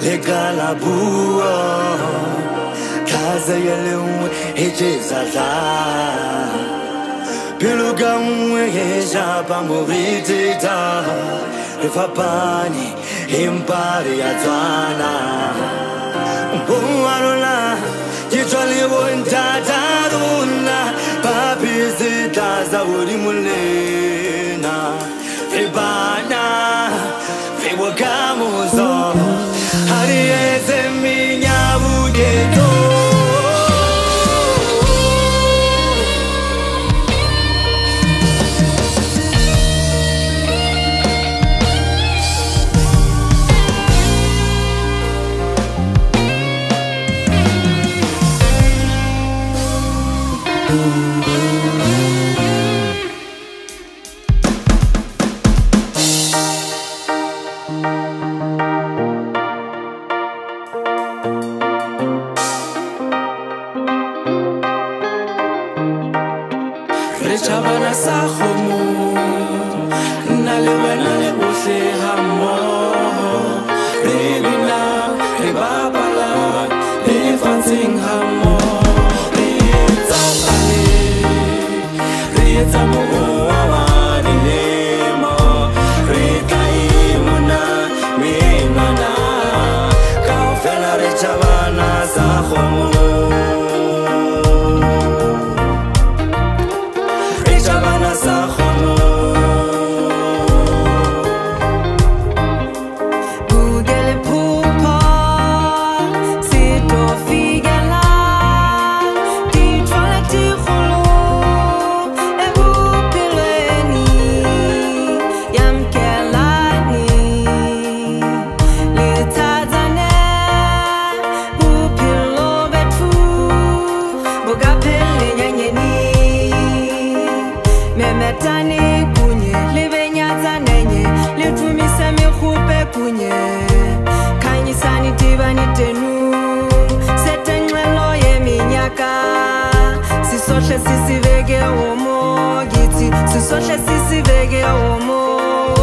Egalabua Kaza yelum Ejezaza Pilugamwe Ejaba Muritita Rifapani Impari Atwana Bumaruna Yitwali Wuntataruna Papi Zitaza Urimulena Ribana Riwakamuzo Harieze Minyabugeto chabana sa khomo na le wena le bohle hammo re bina re babala le fatsing hammo re tsale re tsamo wa le mo re kai mona me mana ka fela re chabana sa khomo Tani kunye, libenyata nenye, litumise mikhupe kunye, kanyi sani tibani tenu, setenwelo ye minyaka, sisohle sisivege omo, giti, sisohle sisivege omo.